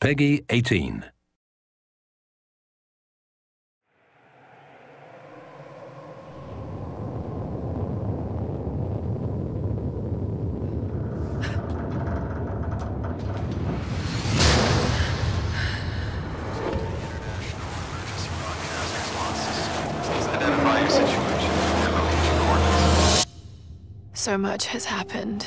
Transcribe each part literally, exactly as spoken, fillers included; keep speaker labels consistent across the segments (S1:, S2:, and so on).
S1: Peggy eighteen.
S2: So much has happened.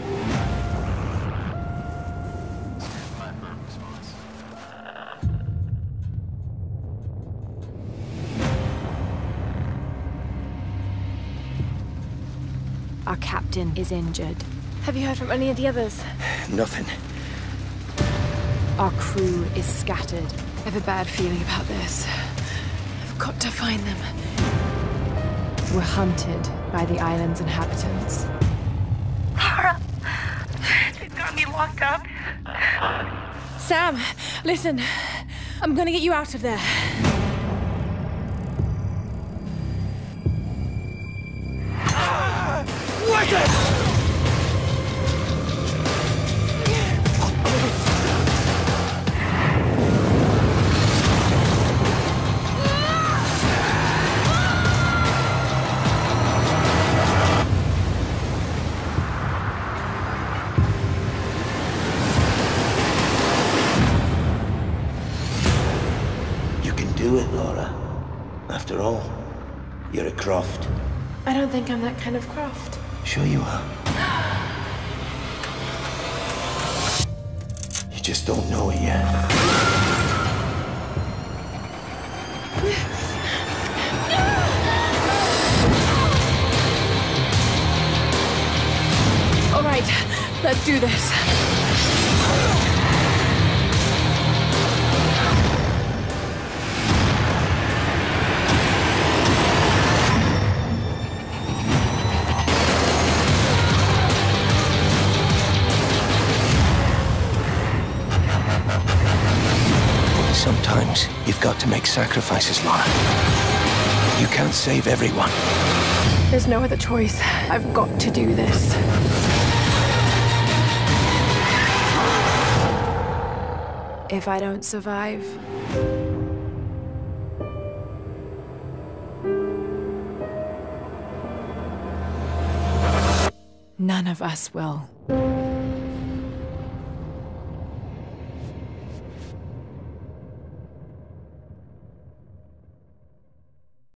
S3: Our captain is injured.
S2: Have you heard from any of the others?
S4: Nothing.
S3: Our crew is scattered.
S2: I have a bad feeling about this. I've got to find them.
S3: We're hunted by the island's inhabitants.
S5: Lara, they've got me locked up.
S2: Sam, listen. I'm gonna get you out of there.
S4: You can do it, Laura. After all, you're a Croft.
S2: I don't think I'm that kind of Croft.
S4: Sure you are. You just don't know it yet.
S2: All right, let's do this.
S4: Sometimes you've got to make sacrifices, Laura. You can't save everyone.
S2: There's no other choice. I've got to do this.
S3: If I don't survive, none of us will.